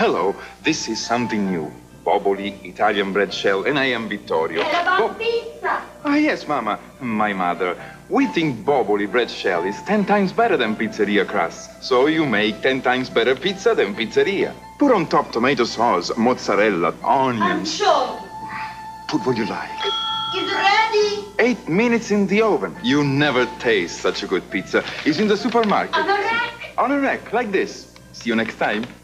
Hello, this is something new. Boboli, Italian bread shell, and I am Vittorio. And about pizza. Ah, yes, Mama, my mother. We think Boboli bread shell is 10 times better than pizzeria crust. So you make 10 times better pizza than pizzeria. Put on top tomato sauce, mozzarella, onions. Anchovy. Put what you like. It's ready. 8 minutes in the oven. You never taste such a good pizza. It's in the supermarket. On a rack. On a rack, like this. See you next time.